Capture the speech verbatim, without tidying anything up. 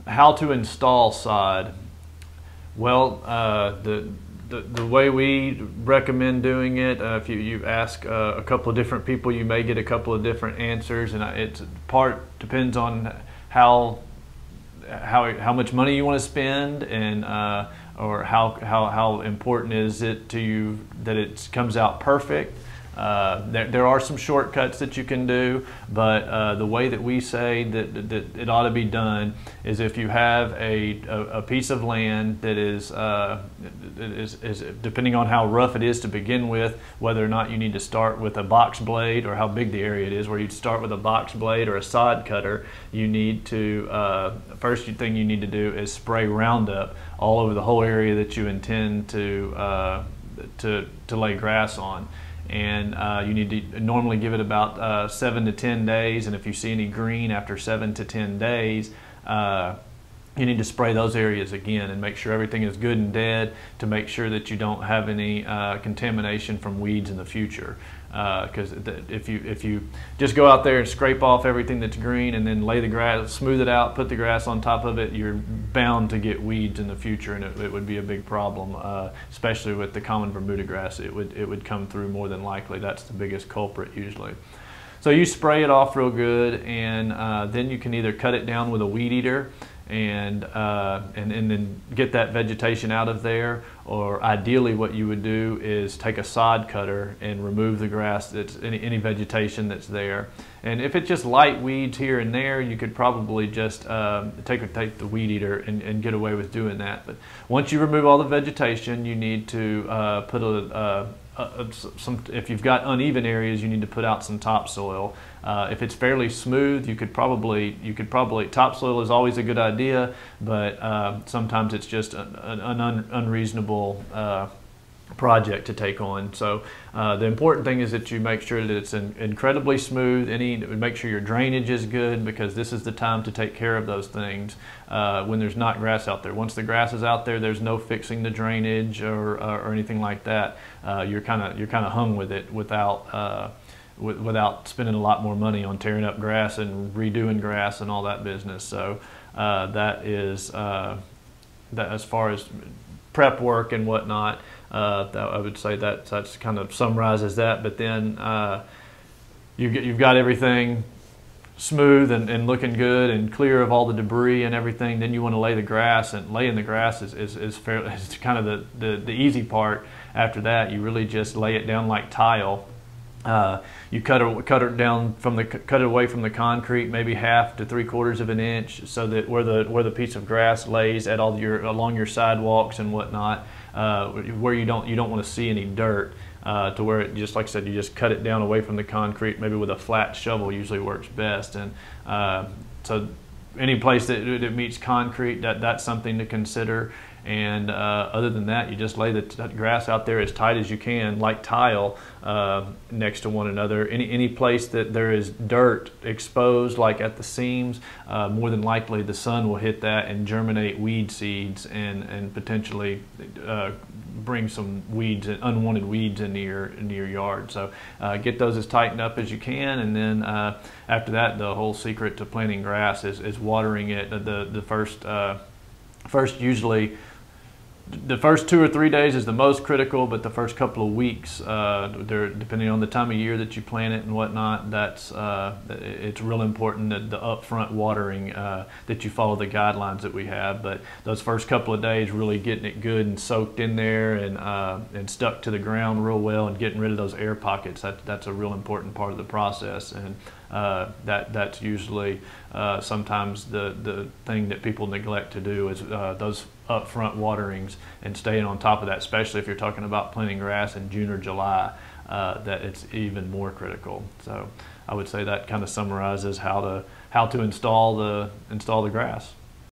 how to install sod. Well, uh, the, the the way we recommend doing it, uh, if you, you ask uh, a couple of different people, you may get a couple of different answers, and it's part depends on how how how much money you want to spend, and uh, or how how how important is it to you that it comes out perfect. Uh, there, there are some shortcuts that you can do, but uh, the way that we say that, that it ought to be done is if you have a, a, a piece of land that is, uh, is, is, depending on how rough it is to begin with, whether or not you need to start with a box blade or how big the area it is, where you start with a box blade or a sod cutter, you need to, uh, first thing you need to do is spray Roundup all over the whole area that you intend to, uh, to, to lay grass on. And uh, you need to normally give it about uh, seven to ten days, and if you see any green after seven to ten days, uh, you need to spray those areas again and make sure everything is good and dead, to make sure that you don't have any uh, contamination from weeds in the future. Because uh, if you if you just go out there and scrape off everything that's green and then lay the grass, smooth it out, put the grass on top of it, you're bound to get weeds in the future, and it, it would be a big problem. Uh, especially with the common Bermuda grass, it would it would come through more than likely. That's the biggest culprit usually. So you spray it off real good, and uh, then you can either cut it down with a weed eater and, uh, and and then get that vegetation out of there, or ideally what you would do is take a sod cutter and remove the grass, that's any, any vegetation that's there. And if it's just light weeds here and there, you could probably just um, take, take the weed eater and, and get away with doing that. But once you remove all the vegetation, you need to uh, put a, a Uh, some, if you've got uneven areas, you need to put out some topsoil. Uh, if it's fairly smooth, you could probably you could probably topsoil is always a good idea, but uh, sometimes it's just an, an un, unreasonable uh, project to take on. So uh, the important thing is that you make sure that it's in, incredibly smooth. Any make sure your drainage is good, because this is the time to take care of those things uh, when there's not grass out there. Once the grass is out there, there's no fixing the drainage or, uh, or anything like that. Uh, you're kind of you're kind of hung with it without uh, w without spending a lot more money on tearing up grass and redoing grass and all that business. So uh, that is uh, that as far as prep work and whatnot. Uh, that, I would say that that's kind of summarizes that. But then uh, you get, you've got everything smooth and, and looking good and clear of all the debris and everything. Then you want to lay the grass, and laying the grass is is, is, fairly, is kind of the, the the easy part. After that, you really just lay it down like tile. Uh, you cut it cut it down from the cut it away from the concrete, maybe half to three quarters of an inch, so that where the where the piece of grass lays at all your along your sidewalks and whatnot, uh, where you don't you don't want to see any dirt, uh, to where it just like I said, you just cut it down away from the concrete. Maybe with a flat shovel usually works best, and uh, so any place that, that meets concrete, that that's something to consider. And uh, other than that, you just lay the t grass out there as tight as you can, like tile, uh, next to one another. Any any place that there is dirt exposed, like at the seams, uh, more than likely the sun will hit that and germinate weed seeds, and and potentially uh, bring some weeds, unwanted weeds into your into your yard. So uh, get those as tightened up as you can, and then uh, after that, the whole secret to planting grass is is watering it. The the first uh, first usually. The first two or three days is the most critical, but the first couple of weeks, uh, depending on the time of year that you plant it and whatnot, that's uh, it's real important that the upfront watering, uh, that you follow the guidelines that we have. But those first couple of days, really getting it good and soaked in there and uh, and stuck to the ground real well, and getting rid of those air pockets. That that's a real important part of the process, and uh, that that's usually uh, sometimes the the thing that people neglect to do is uh, those upfront waterings, and staying on top of that, especially if you're talking about planting grass in June or July, uh, that it's even more critical. So I would say that kind of summarizes how to how to install the install the grass.